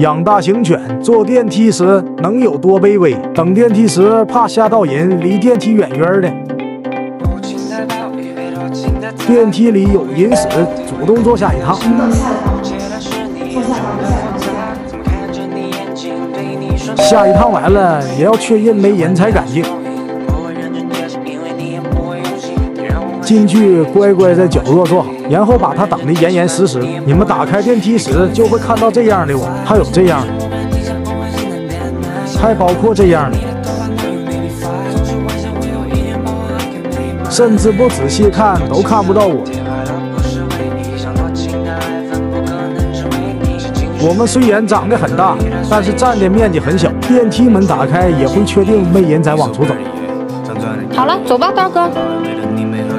养大型犬坐电梯时能有多卑微？等电梯时怕吓到人，离电梯远远的。电梯里有人时，主动坐下一趟。下一趟完了，也要确认没人才敢进。进去乖乖在角落坐好，然后把它挡得严严实实。你们打开电梯时就会看到这样的我，还有这样的，还包括这样的，甚至不仔细看都看不到我。我们虽然长得很大，但是占的面积很小。电梯门打开也会确定没人再往出走。 好了，走吧，大哥。